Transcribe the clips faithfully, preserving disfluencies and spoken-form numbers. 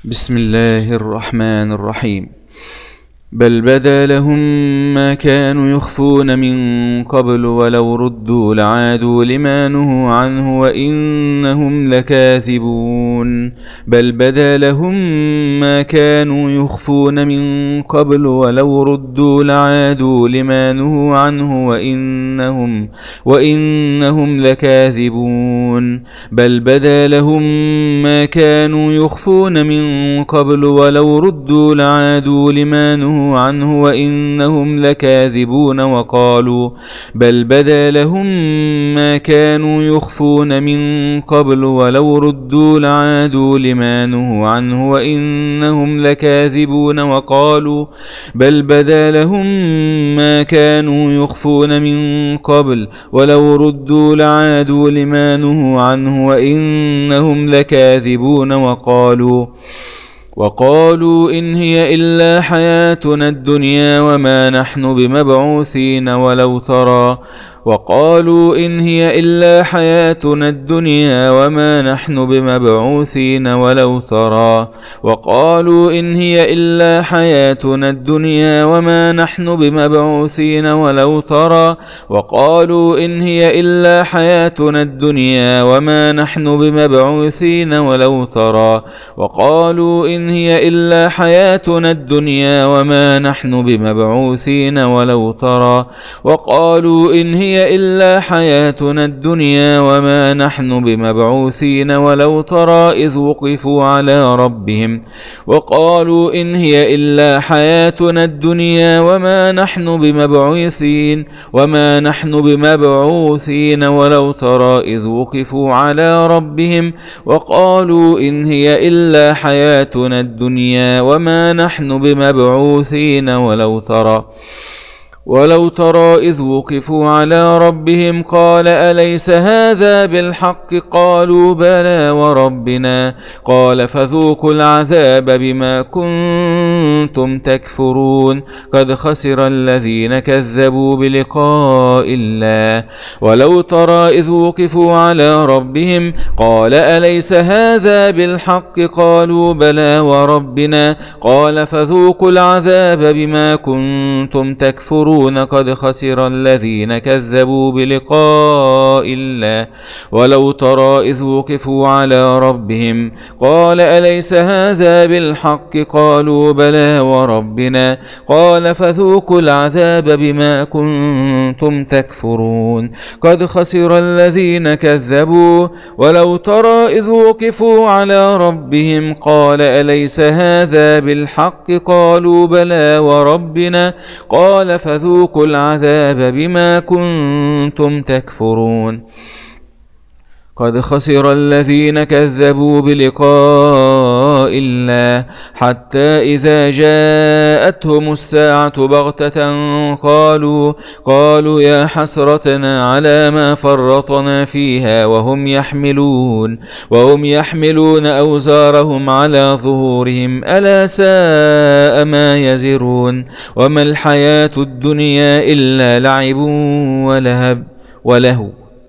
بسم الله الرحمن الرحيم. بل بدا لهم ما كانوا يخفون من قبل ولو ردوا لعادوا لما نهوا عنه وإنهم لكاذبون. بل بدا لهم ما كانوا يخفون من قبل ولو ردوا لعادوا لما نهوا عنه وإنهم وإنهم لكاذبون. بل بدا لهم ما كانوا يخفون من قبل ولو ردوا لعادوا لما نهوا عنه وإنهم لكاذبون. وقالوا بل بدا لهم ما كانوا يخفون من قبل ولو ردوا لعادوا لما نهوا عنه وإنهم لكاذبون. وقالوا بل بدا لهم ما كانوا يخفون من قبل ولو ردوا لعادوا لما نهوا عنه وإنهم لكاذبون. وقالوا وقالوا إن هي إلا حياتنا الدنيا وما نحن بمبعوثين ولو ترى وقالوا إن هي إلا حياتنا الدنيا وما نحن بمبعوثين ولو ترى وقالوا إن هي إلا حياتنا الدنيا وما نحن بمبعوثين ولو ترى وقالوا إن هي إلا حياتنا الدنيا وما نحن بمبعوثين ولو ترى وقالوا إن هي إلا حياتنا الدنيا وما نحن بمبعوثين ولو ترى وقالوا إن هي إلا حياتنا الدنيا وما نحن بمبعوثين ولو ترى إذ وقفوا على ربهم وقالوا إن هي إلا حياتنا الدنيا وما نحن بمبعوثين وما نحن بمبعوثين ولو ترى إذ وقفوا على ربهم وقالوا إن هي إلا حياتنا الدنيا وما نحن بمبعوثين ولو ترى ولو ترى إذ وقفوا على ربهم قال أليس هذا بالحق قالوا بلى وربنا قال فذوقوا العذاب بما كنتم تكفرون قد خسر الذين كذبوا بلقاء الله ولو ترى إذ وقفوا على ربهم قال أليس هذا بالحق قالوا بلى وربنا قال فذوقوا العذاب بما كنتم تكفرون قد خسر الذين كذبوا بلقاء الله ولو ترى إذ وقفوا على ربهم قال أليس هذا بالحق قالوا بلى وربنا قال فذوقوا العذاب بما كنتم تكفرون قد خسر الذين كذبوا ولو ترى إذ وقفوا على ربهم قال أليس هذا بالحق قالوا بلى وربنا قال فذوقوا ذوقوا العذاب بما كنتم تكفرون قد خسر الذين كذبوا بلقاء الله حتى إذا جاءتهم الساعة بغتة قالوا قالوا يا حسرتنا على ما فرطنا فيها وهم يحملون وهم يحملون أوزارهم على ظهورهم ألا ساء ما يزرون وما الحياة الدنيا إلا لعب ولهب ولهو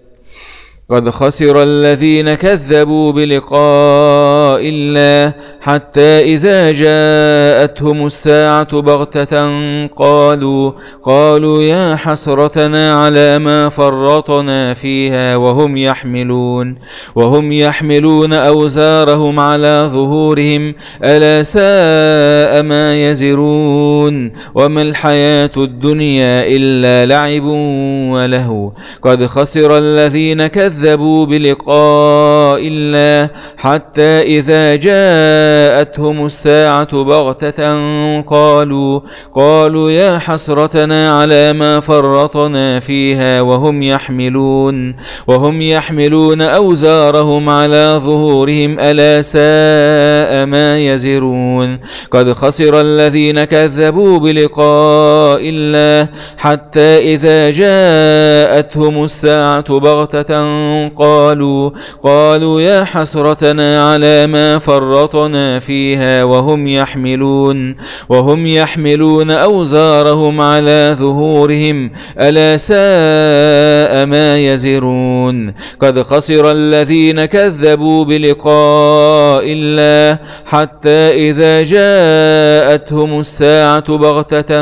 قد خسر الذين كذبوا بلقاء الله حتى إذا جاءتهم الساعة بغتة قالوا قالوا يا حسرتنا على ما فرطنا فيها وهم يحملون وهم يحملون أوزارهم على ظهورهم ألا ساء ما يزرون وما الحياة الدنيا إلا لعب ولهو قد خسر الذين كذبوا كذبوا بلقاء الله حتى إذا جاءتهم الساعة بغتة قالوا قالوا يا حسرتنا على ما فرطنا فيها وهم يحملون وهم يحملون أوزارهم على ظهورهم ألا ساء ما يزرون قد خسر الذين كذبوا بلقاء الله حتى إذا جاءتهم الساعة بغتة قالوا قالوا يا حسرتنا على ما فرطنا فيها وهم يحملون وهم يحملون أوزارهم على ظهورهم ألا ساء ما يزرون قد خسر الذين كذبوا بلقاء الله حتى إذا جاءتهم الساعة بغتة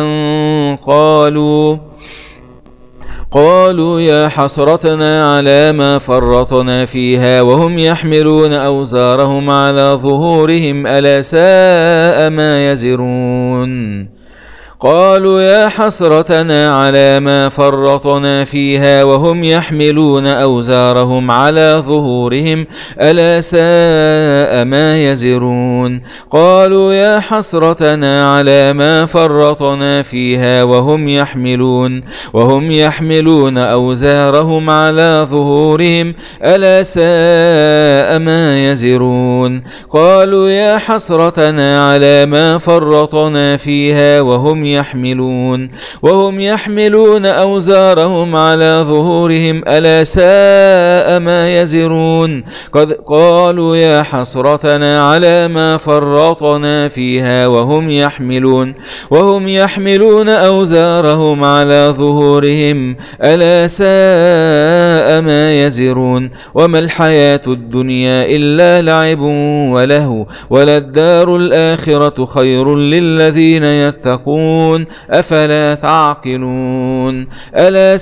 قالوا قالوا يا حسرتنا على ما فرطنا فيها وهم يحملون أوزارهم على ظهورهم ألا ساء ما يزرون قالوا يا حسرتنا على ما فرطنا فيها وهم يحملون أوزارهم على ظهورهم ألا ساء ما يزرون قالوا يا حسرتنا على ما فرطنا فيها وهم يحملون وهم يحملون أوزارهم على ظهورهم ألا ساء ما يزرون قالوا يا حسرتنا على ما فرطنا فيها وهم يحملون وهم يحملون أوزارهم على ظهورهم ألا ساء ما يزرون قد قالوا يا حسرتنا على ما فرطنا فيها وهم يحملون وهم يحملون أوزارهم على ظهورهم ألا ساء ما يزرون وما الحياة الدنيا إلا لعب ولهو وللدار الآخرة خير للذين يتقون أفلا تعقلون ألا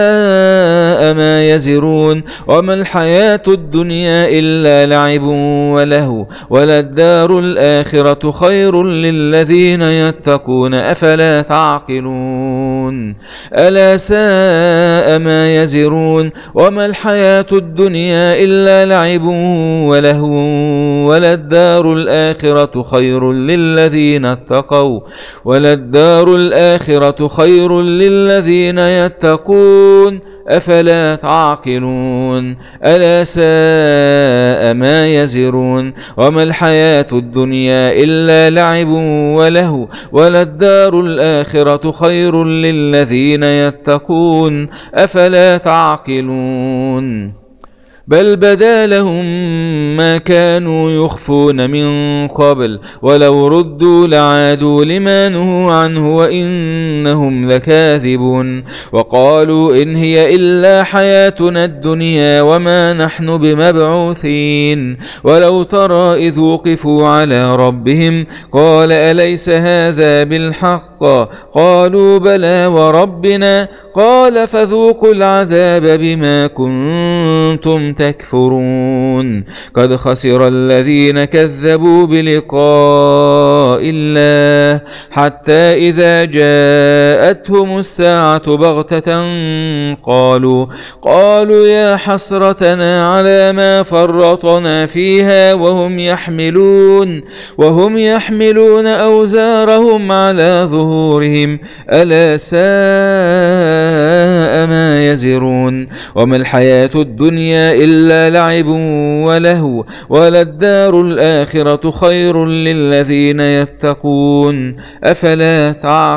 ساء ما يزرون وما الحياة الدنيا إلا لعب ولهو وللدار الآخرة خير للذين يتقون أفلا تعقلون ألا ساء ما يزرون وما الحياة الدنيا إلا لعب ولهو وللدار الآخرة خير للذين اتقوا وللدار الآخرة خير للذين يتقون أفلا تعقلون ألا ساء ما يزرون وما الحياة الدنيا إلا لعب ولهو وللدار الآخرة خير للذين يتقون أفلا تعقلون بل بدا لهم ما كانوا يخفون من قبل ولو ردوا لعادوا لما نهوا عنه وإنهم لكاذبون وقالوا إن هي إلا حياتنا الدنيا وما نحن بمبعوثين ولو ترى إذ وقفوا على ربهم قال أليس هذا بالحق قالوا بلى وربنا قال فذوقوا العذاب بما كنتم تكفرون قد خسر الذين كذبوا بلقاء الله حتى إذا جاءتهم الساعة بغتة قالوا قالوا يا حسرتنا على ما فرطنا فيها وهم يحملون وهم يحملون أوزارهم على ظهورهم ألا ساء ما يزرون وما الحياة الدنيا إلا لعب ولهو وللدار الآخرة خير للذين يتقون أفلا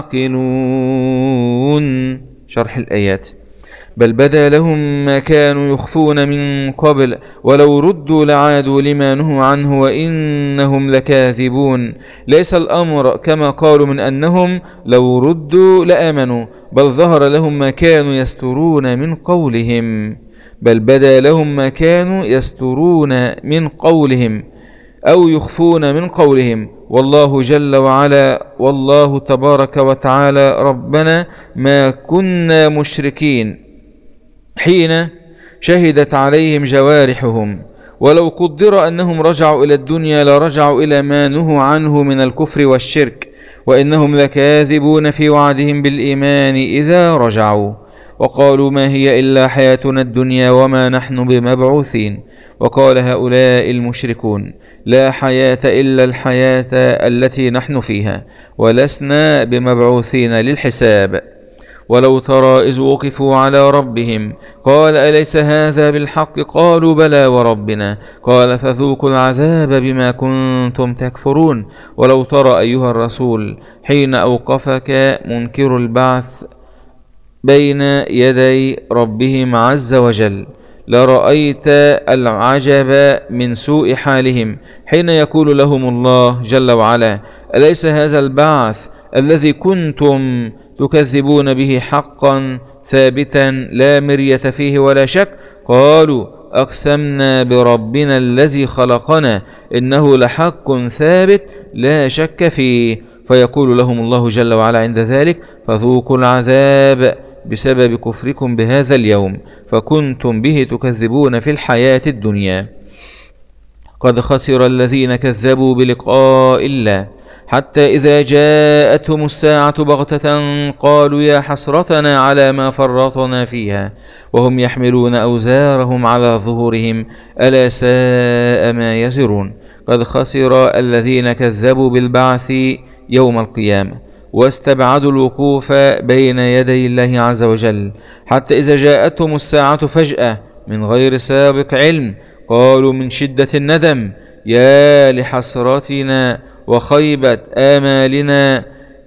تعقلون. شرح الآيات. بل بدا لهم ما كانوا يخفون من قبل ولو ردوا لعادوا لما نهوا عنه وإنهم لكاذبون. ليس الأمر كما قالوا من أنهم لو ردوا لآمنوا، بل ظهر لهم ما كانوا يسترون من قولهم. بل بدا لهم ما كانوا يسترون من قولهم أو يخفون من قولهم. والله جل وعلا والله تبارك وتعالى ربنا ما كنا مشركين حين شهدت عليهم جوارحهم، ولو قدر أنهم رجعوا إلى الدنيا لرجعوا إلى ما نهوا عنه من الكفر والشرك، وإنهم لكاذبون في وعدهم بالإيمان إذا رجعوا. وقالوا ما هي إلا حياتنا الدنيا وما نحن بمبعوثين. وقال هؤلاء المشركون لا حياة إلا الحياة التي نحن فيها ولسنا بمبعوثين للحساب. ولو ترى إذ وقفوا على ربهم قال أليس هذا بالحق قالوا بلى وربنا قال فذوقوا العذاب بما كنتم تكفرون. ولو ترى أيها الرسول حين أوقفك منكر البعث بين يدي ربهم عز وجل لرأيت العجب من سوء حالهم حين يقول لهم الله جل وعلا: أليس هذا البعث الذي كنتم تكذبون به حقا ثابتا لا مرية فيه ولا شك؟ قالوا: أقسمنا بربنا الذي خلقنا إنه لحق ثابت لا شك فيه. فيقول لهم الله جل وعلا عند ذلك: فذوقوا العذاب بسبب كفركم بهذا اليوم فكنتم به تكذبون في الحياة الدنيا. قد خسر الذين كذبوا بلقاء الله حتى إذا جاءتهم الساعة بغتة قالوا يا حسرتنا على ما فرطنا فيها وهم يحملون أوزارهم على ظهورهم ألا ساء ما يزرون. قد خسر الذين كذبوا بالبعث يوم القيامة واستبعدوا الوقوف بين يدي الله عز وجل حتى إذا جاءتهم الساعة فجأة من غير سابق علم قالوا من شدة الندم: يا لحسرتنا وخيبة آمالنا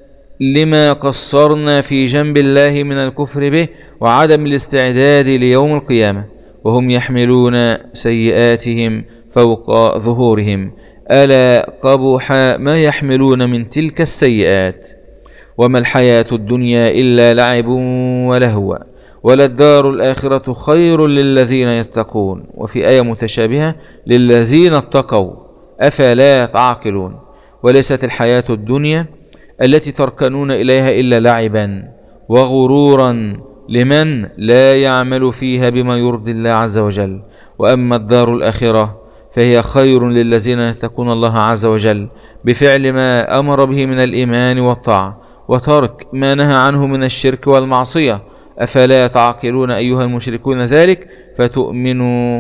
لما قصرنا في جنب الله من الكفر به وعدم الاستعداد ليوم القيامة وهم يحملون سيئاتهم فوق ظهورهم ألا قبح ما يحملون من تلك السيئات. وما الحياة الدنيا إلا لعب ولهو وللدار الآخرة خير للذين يتقون. وفي آية متشابهة: للذين اتقوا أفلا تعقلون. وليست الحياة الدنيا التي تركنون إليها إلا لعبا وغرورا لمن لا يعمل فيها بما يرضي الله عز وجل. وأما الدار الآخرة فهي خير للذين يتقون الله عز وجل بفعل ما أمر به من الإيمان والطاعة وترك ما نهى عنه من الشرك والمعصية. أفلا تعقلون أيها المشركون ذلك فتؤمنوا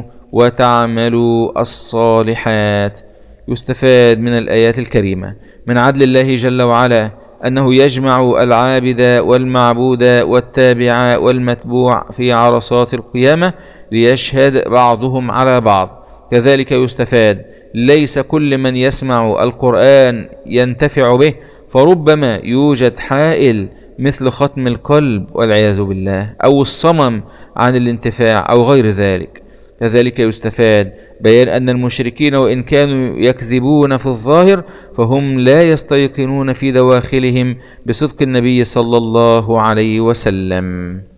وتعملوا الصالحات. يستفاد من الآيات الكريمة من عدل الله جل وعلا أنه يجمع العابد والمعبود والتابع والمتبوع في عرصات القيامة ليشهد بعضهم على بعض. كذلك يستفاد ليس كل من يسمع القرآن ينتفع به فربما يوجد حائل مثل ختم القلب والعياذ بالله أو الصمم عن الانتفاع أو غير ذلك. كذلك يستفاد بيان أن المشركين وإن كانوا يكذبون في الظاهر فهم لا يستيقنون في دواخلهم بصدق النبي صلى الله عليه وسلم.